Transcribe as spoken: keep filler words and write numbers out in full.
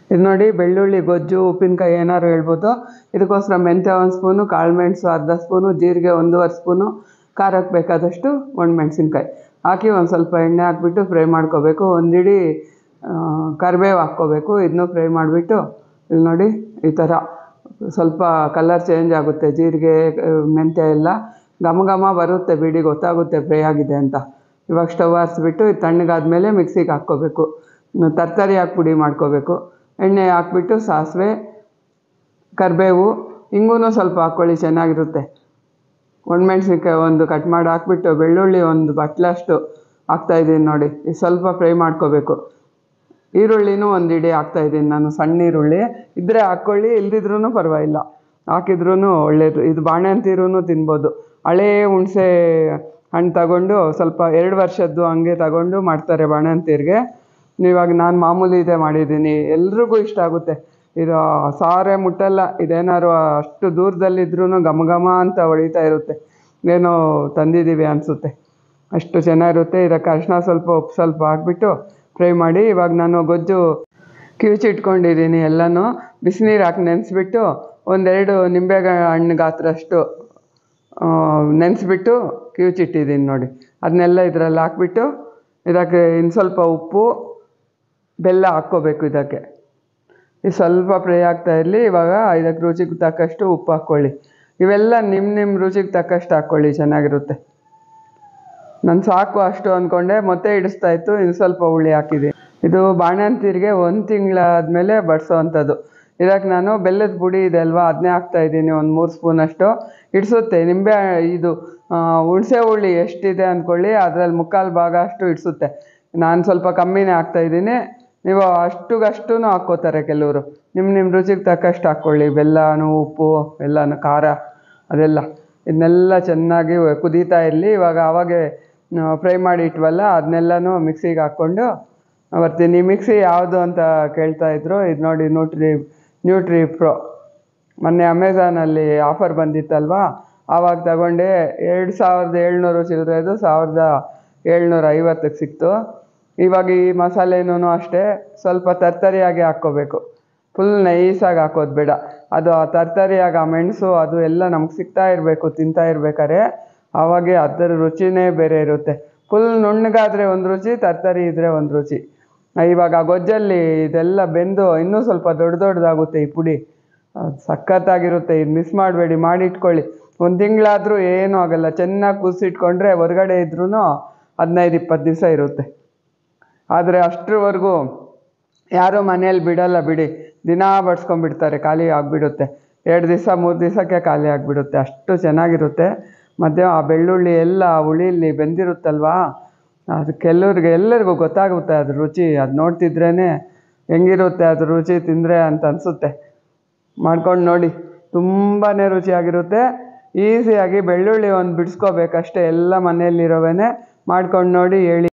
ಇದು ನೋಡಿ ಬೆಳ್ಳುಳ್ಳಿ ಗೊಜ್ಜು ಉಪ್ಪಿನಕಾಯಿ ಏನಾದ್ರು ಹೇಳ್ಬೋದು. ಇದಕ್ಕೋಸ್ಕರ ಮೆಂತ್ಯ ಒಂದು ಸ್ಪೂನು, ಕಾಳು ಮೆಣಸು ಅರ್ಧ ಸ್ಪೂನು, ಜೀರಿಗೆ ಒಂದೂವರೆ ಸ್ಪೂನು, ಖಾರಕ್ಕೆ ಬೇಕಾದಷ್ಟು ಒಣಮೆಣ್ಸಿನ್ಕಾಯಿ ಹಾಕಿ ಒಂದು ಸ್ವಲ್ಪ ಎಣ್ಣೆ ಹಾಕ್ಬಿಟ್ಟು ಫ್ರೈ ಮಾಡ್ಕೋಬೇಕು. ಒಂದಿಡೀ ಕರಿಬೇವು ಹಾಕ್ಕೋಬೇಕು. ಇದನ್ನು ಫ್ರೈ ಮಾಡಿಬಿಟ್ಟು ಇಲ್ಲಿ ನೋಡಿ ಈ ಥರ ಸ್ವಲ್ಪ ಕಲರ್ ಚೇಂಜ್ ಆಗುತ್ತೆ. ಜೀರಿಗೆ ಮೆಂತ್ಯ ಎಲ್ಲ ಘಮ ಘಮ ಬರುತ್ತೆ, ಬಿಡಿ ಗೊತ್ತಾಗುತ್ತೆ ಫ್ರೈ ಆಗಿದೆ ಅಂತ. ಇವಾಗ ಸ್ಟವ್ ಹಾರಿಸ್ಬಿಟ್ಟು ಇದು ತಣ್ಣಗಾದ್ಮೇಲೆ ಮಿಕ್ಸಿಗೆ ಹಾಕ್ಕೋಬೇಕು. ತರಕಾರಿ ಹಾಕಿ ಪುಡಿ ಮಾಡ್ಕೋಬೇಕು. ಎಣ್ಣೆ ಹಾಕ್ಬಿಟ್ಟು ಸಾಸಿವೆ, ಕರಿಬೇವು, ಹಿಂಗೂ ಸ್ವಲ್ಪ ಹಾಕ್ಕೊಳ್ಳಿ, ಚೆನ್ನಾಗಿರುತ್ತೆ. ಒಣಮೆಣ್ಸಿನ್ಕಾಯಿ ಒಂದು ಕಟ್ ಮಾಡಿ ಹಾಕ್ಬಿಟ್ಟು ಬೆಳ್ಳುಳ್ಳಿ ಒಂದು ಬಟ್ಲಷ್ಟು ಹಾಕ್ತಾಯಿದ್ದೀನಿ ನೋಡಿ. ಇದು ಸ್ವಲ್ಪ ಫ್ರೈ ಮಾಡ್ಕೋಬೇಕು. ಈರುಳ್ಳಿನೂ ಒಂದು ಇಡೀ ಹಾಕ್ತಾಯಿದ್ದೀನಿ ನಾನು, ಸಣ್ಣ ಈರುಳ್ಳಿ ಇದ್ದರೆ ಹಾಕ್ಕೊಳ್ಳಿ, ಇಲ್ದಿದ್ರೂ ಪರವಾಗಿಲ್ಲ, ಹಾಕಿದ್ರೂ ಒಳ್ಳೆಯದು. ಇದು ಬಾಣಂತಿರೂ ತಿನ್ಬೋದು. ಹಳೇ ಹುಣಸೆ ಹಣ್ಣು ತಗೊಂಡು ಸ್ವಲ್ಪ ಎರಡು ವರ್ಷದ್ದು ಹಂಗೆ ತಗೊಂಡು ಮಾಡ್ತಾರೆ ಬಾಣಂತಿಯರಿಗೆ. ಇವಾಗ ನಾನು ಮಾಮೂಲಿ ಇದೇ ಮಾಡಿದ್ದೀನಿ, ಎಲ್ರಿಗೂ ಇಷ್ಟ ಆಗುತ್ತೆ. ಇದು ಸಾರೇ ಮುಟ್ಟಲ್ಲ. ಇದೇನಾದ್ರು ಅಷ್ಟು ದೂರದಲ್ಲಿದ್ರೂ ಘಮ ಘಮ ಅಂತ ಹೊಳಿತಾ ಇರುತ್ತೆ, ಏನೋ ತಂದಿದ್ದೀವಿ ಅನಿಸುತ್ತೆ, ಅಷ್ಟು ಚೆನ್ನಾಗಿರುತ್ತೆ. ಇದಕ್ಕೆ ಅರಿಶಿನ ಸ್ವಲ್ಪ ಉಪ್ಪು ಸ್ವಲ್ಪ ಹಾಕ್ಬಿಟ್ಟು ಫ್ರೈ ಮಾಡಿ. ಇವಾಗ ನಾನು ಗೊಜ್ಜು ಕಿವುಚಿಟ್ಕೊಂಡಿದ್ದೀನಿ ಎಲ್ಲನೂ. ಬಿಸಿನೀರು ಹಾಕಿ ನೆನೆಸ್ಬಿಟ್ಟು ಒಂದೆರಡು ನಿಂಬೆ ಹಣ್ಣು ಗಾತ್ರಷ್ಟು ನೆನೆಸ್ಬಿಟ್ಟು ಕಿವುಚಿಟ್ಟಿದ್ದೀನಿ ನೋಡಿ. ಅದನ್ನೆಲ್ಲ ಇದರಲ್ಲಿ ಹಾಕ್ಬಿಟ್ಟು ಇದಕ್ಕೆ ಇನ್ನು ಸ್ವಲ್ಪ ಉಪ್ಪು ಬೆಲ್ಲ ಹಾಕ್ಕೋಬೇಕು. ಇದಕ್ಕೆ ಇದು ಸ್ವಲ್ಪ ಫ್ರೈ ಆಗ್ತಾ ಇರಲಿ. ಇವಾಗ ಇದಕ್ಕೆ ರುಚಿಗೆ ತಕ್ಕಷ್ಟು ಉಪ್ಪು ಹಾಕ್ಕೊಳ್ಳಿ. ಇವೆಲ್ಲ ನಿಮ್ಮ ನಿಮ್ಮ ರುಚಿಗೆ ತಕ್ಕಷ್ಟು ಹಾಕ್ಕೊಳ್ಳಿ, ಚೆನ್ನಾಗಿರುತ್ತೆ. ನಾನು ಸಾಕು ಅಷ್ಟು ಅಂದ್ಕೊಂಡೆ, ಮತ್ತೆ ಇಡಿಸ್ತಾ ಇತ್ತು, ಇನ್ನು ಸ್ವಲ್ಪ ಹುಳಿ ಹಾಕಿದೆ. ಇದು ಬಾಣಂತಿರಿಗೆ ಒಂದು ತಿಂಗಳಾದಮೇಲೆ ಬಡಿಸೋ ಅಂಥದ್ದು. ಇದಕ್ಕೆ ನಾನು ಬೆಲ್ಲದ ಪುಡಿ ಇದೆ ಅಲ್ವಾ, ಅದನ್ನೇ ಹಾಕ್ತಾಯಿದ್ದೀನಿ, ಒಂದು ಮೂರು ಸ್ಪೂನಷ್ಟು ಇಡಿಸುತ್ತೆ. ನಿಂಬೆ ಇದು ಹುಣಸೆ ಹುಳಿ ಎಷ್ಟಿದೆ ಅಂದ್ಕೊಳ್ಳಿ, ಅದರಲ್ಲಿ ಮುಕ್ಕಾಲು ಭಾಗ ಅಷ್ಟು ಇಡಿಸುತ್ತೆ. ನಾನು ಸ್ವಲ್ಪ ಕಮ್ಮಿನೇ ಹಾಕ್ತಾಯಿದ್ದೀನಿ. ನೀವು ಅಷ್ಟುಗಷ್ಟೂ ಹಾಕ್ಕೋತಾರೆ ಕೆಲವರು. ನಿಮ್ಮ ನಿಮ್ಮ ರುಚಿಗೆ ತಕ್ಕಷ್ಟು ಹಾಕ್ಕೊಳ್ಳಿ. ಬೆಲ್ಲನೂ ಉಪ್ಪು ಎಲ್ಲನೂ ಖಾರ ಅದೆಲ್ಲ ಇದನ್ನೆಲ್ಲ ಚೆನ್ನಾಗಿ ಕುದೀತಾ ಇರಲಿ. ಇವಾಗ ಆವಾಗೆ ಫ್ರೈ ಮಾಡಿ ಇಟ್ವಲ್ಲ ಅದನ್ನೆಲ್ಲನೂ ಮಿಕ್ಸಿಗೆ ಹಾಕ್ಕೊಂಡು ಬರ್ತೀನಿ. ಮಿಕ್ಸಿ ಯಾವುದು ಅಂತ ಕೇಳ್ತಾಯಿದ್ರು. ಇದು ನೋಡಿ ನ್ಯೂಟ್ರಿ ನ್ಯೂಟ್ರಿ ಪ್ರೋ, ಮೊನ್ನೆ ಅಮೆಝಾನಲ್ಲಿ ಆಫರ್ ಬಂದಿತ್ತಲ್ವ, ಆವಾಗ ತಗೊಂಡೆ. ಎರಡು ಸಾವಿರದ ಏಳ್ನೂರು ಚಿಲ್ಲರೆದು ಸಾವಿರದ ಏಳ್ನೂರ ಐವತ್ತಕ್ಕೆ ಸಿಕ್ತು. ಇವಾಗ ಈ ಮಸಾಲೆನೂ ಅಷ್ಟೇ ಸ್ವಲ್ಪ ತರ್ತರಿಯಾಗಿ ಹಾಕ್ಕೋಬೇಕು, ಫುಲ್ ನೈಸಾಗಿ ಹಾಕೋದು ಬೇಡ. ಅದು ಆ ತರ್ತರಿಯಾಗಿ ಆ ಮೆಣಸು ಅದು ಎಲ್ಲ ನಮ್ಗೆ ಸಿಗ್ತಾ ಇರಬೇಕು ತಿಂತಾ ಇರ್ಬೇಕಾದ್ರೆ, ಆವಾಗೆ ಅದರ ರುಚಿನೇ ಬೇರೆ ಇರುತ್ತೆ. ಫುಲ್ ನುಣ್ಣಗಾದರೆ ಒಂದು ರುಚಿ, ತರ್ತರಿ ಇದ್ದರೆ ಒಂದು ರುಚಿ. ಇವಾಗ ಗೊಜ್ಜಲ್ಲಿ ಇದೆಲ್ಲ ಬೆಂದು ಇನ್ನೂ ಸ್ವಲ್ಪ ದೊಡ್ಡ ದೊಡ್ಡದಾಗುತ್ತೆ ಈ ಪುಡಿ, ಸಖತ್ತಾಗಿರುತ್ತೆ. ಇದು ಮಿಸ್ ಮಾಡಬೇಡಿ, ಮಾಡಿಟ್ಕೊಳ್ಳಿ. ಒಂದು ತಿಂಗಳಾದರೂ ಏನೂ ಆಗೋಲ್ಲ. ಚೆನ್ನಾಗಿ ಕುದಿಸಿಟ್ಕೊಂಡ್ರೆ ಹೊರಗಡೆ ಇದ್ರೂ ಹದಿನೈದು ಇಪ್ಪತ್ತು ದಿವಸ ಇರುತ್ತೆ. ಆದರೆ ಅಷ್ಟರವರೆಗೂ ಯಾರೂ ಮನೇಲಿ ಬಿಡಲ್ಲ ಬಿಡಿ, ದಿನ ಬಡ್ಸ್ಕೊಂಡ್ಬಿಡ್ತಾರೆ, ಖಾಲಿ ಆಗಿಬಿಡುತ್ತೆ. ಎರಡು ದಿವಸ ಮೂರು ದಿವಸಕ್ಕೆ ಖಾಲಿ ಆಗಿಬಿಡುತ್ತೆ, ಅಷ್ಟು ಚೆನ್ನಾಗಿರುತ್ತೆ. ಮತ್ತು ಆ ಬೆಳ್ಳುಳ್ಳಿ ಎಲ್ಲ ಹುಳಿಲಿ ಬೆಂದಿರುತ್ತಲ್ವಾ, ಅದು ಕೆಲವ್ರಿಗೆ ಎಲ್ಲರಿಗೂ ಗೊತ್ತಾಗುತ್ತೆ ಅದ್ರ ರುಚಿ. ಅದು ನೋಡ್ತಿದ್ರೇ ಹೆಂಗಿರುತ್ತೆ ಅದ್ರ ರುಚಿ ತಿಂದರೆ ಅಂತ ಅನಿಸುತ್ತೆ. ಮಾಡ್ಕೊಂಡು ನೋಡಿ, ತುಂಬಾ ರುಚಿಯಾಗಿರುತ್ತೆ. ಈಸಿಯಾಗಿ ಬೆಳ್ಳುಳ್ಳಿ ಒಂದು ಬಿಡಿಸ್ಕೋಬೇಕಷ್ಟೇ, ಎಲ್ಲ ಮನೆಯಲ್ಲಿರೋವೇ ಮಾಡ್ಕೊಂಡು ನೋಡಿ ಹೇಳಿ.